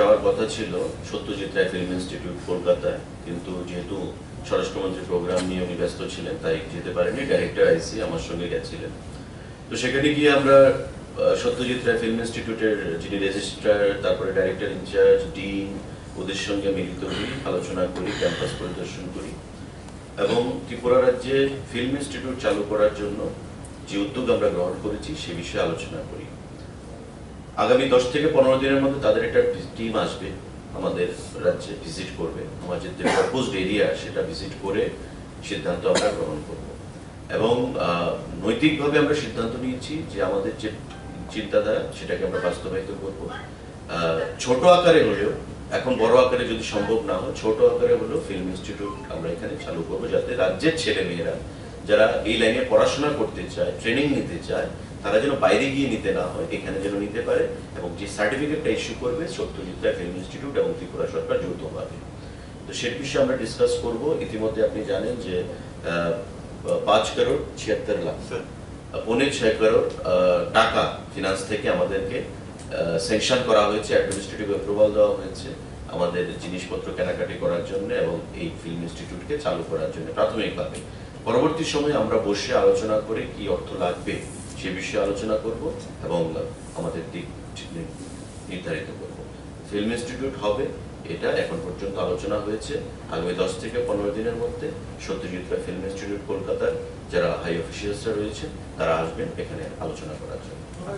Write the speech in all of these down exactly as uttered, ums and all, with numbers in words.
যাওয়ার কথা ছিল সত্যজিৎ রায় ফিল্ম ইনস্টিটিউট কলকাতায়, কিন্তু যেহেতু স্বরাষ্ট্রমন্ত্রীর প্রোগ্রাম নিয়ে উনি ব্যস্ত ছিলেন তাই যেতে পারেনি। ডাইরেক্টর আইসি আমার সঙ্গে গেছিলেন। তো সেখানে গিয়ে আমরা সত্যজিৎ রায় ফিল্ম ইনস্টিটিউটের যিনি রেজিস্ট্রার, তারপরে ডাইরেক্টর ইনচার্জ, ডিন, ওদের সঙ্গে মিলিত হই, আলোচনা করি, ক্যাম্পাস পরিদর্শন করি এবং ত্রিপুরা রাজ্যে ফিল্ম ইনস্টিটিউট চালু করার জন্য যে উদ্যোগ আমরা গ্রহণ করেছি সে বিষয়ে আলোচনা করি। আগামী দশ থেকে পনেরো দিনের মধ্যে তাদের একটা টিম আসবে আমাদের রাজ্যে, ভিজিট করবে। আমাদের যে প্রপোজড এরিয়া সেটা ভিজিট করে সিদ্ধান্ত আমরা গ্রহণ করব এবং নৈতিকভাবে আমরা সিদ্ধান্ত নিয়েছি যে আমাদের যে চিন্তাধারা সেটাকে আমরা বাস্তবায়িত করব। ছোট আকারে হলেও, এখন বড় আকারে যদি সম্ভব না হয়, ছোট আকারে হলেও ফিল্ম ইনস্টিটিউট আমরা এখানে চালু করবো, যাতে রাজ্যের ছেলে মেয়েরা যারা এই লাইনে পড়াশোনা করতে চায়, ট্রেনিং নিতে চায়, তারা যেন বাইরে গিয়ে নিতে না হয়, এখানে যেন নিতে পারে এবং যে সার্টিফিকেটটা ইস্যু করবে সত্যজিৎ রায় ফিল্ম ইনস্টিটিউট এবং ত্রিপুরা সরকার যৌথভাবে। তো সেই বিষয়ে আমরা ডিসকাস করব। ইতিমধ্যে আপনি জানেন যে পাঁচ করোড় ছিয়াত্তর লাখ পৌনে ছয় করোড় টাকা ফিনান্স থেকে আমাদেরকে স্যাংশন করা হয়েছে, অ্যাডমিনিস্ট্রেটিভ অ্যাপ্রুভাল দেওয়া হয়েছে আমাদের জিনিসপত্র কেনাকাটি করার জন্য এবং এই ফিল্ম ইনস্টিটিউটকে চালু করার জন্য প্রাথমিকভাবে। পরবর্তী সময়ে আমরা বসে আলোচনা করে কি অর্থ লাগবে সে বিষয়ে আলোচনা করব এবং আমাদের দিক নির্ধারিত করব। ফিল্ম ইনস্টিটিউট হবে, এটা এখন পর্যন্ত আলোচনা হয়েছে। আগামী দশ থেকে পনেরো দিনের মধ্যে সত্যজিৎ রায় ফিল্ম ইনস্টিটিউট কলকাতার যারা হাই অফিসিয়ালসরা রয়েছেন তারা আসবেন এখানে আলোচনা করার জন্য।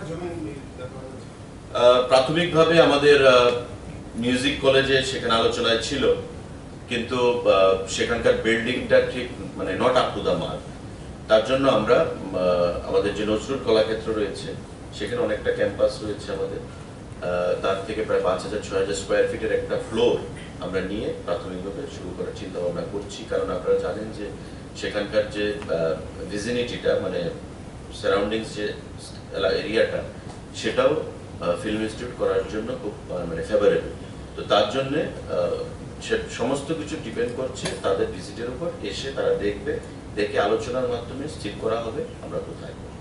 প্রাথমিকভাবে আমাদের মিউজিক কলেজে সেখানে আলোচনায় ছিল, কিন্তু সেখানকার বিল্ডিংটা ঠিক মানে not up to the mark. তার জন্য আমরা আমাদের যে নজরুল কলাক্ষেত্র রয়েছে সেখানে অনেকটা ক্যাম্পাস রয়েছে আমাদের, তার থেকে প্রায় পাঁচ হাজার ছয় হাজার স্কোয়ার ফিটের একটা ফ্লোর আমরা নিয়ে প্রাথমিকভাবে শুরু করার চিন্তা ভাবনা করছি। কারণ আপনারা জানেন যে সেখানকার যে ভিজিনিটিটা মানে সারাউন্ডিংস যে এরিয়াটা সেটাও ফিল্ম ইনস্টিটিউট করার জন্য খুব মানে ফেভারেবল। তো তার জন্যে সমস্ত কিছু ডিপেন্ড করছে তাদের ভিজিটের উপর। এসে তারা দেখবে, দেখে আলোচনার মাধ্যমে স্থির করা হবে আমরা কোথায়।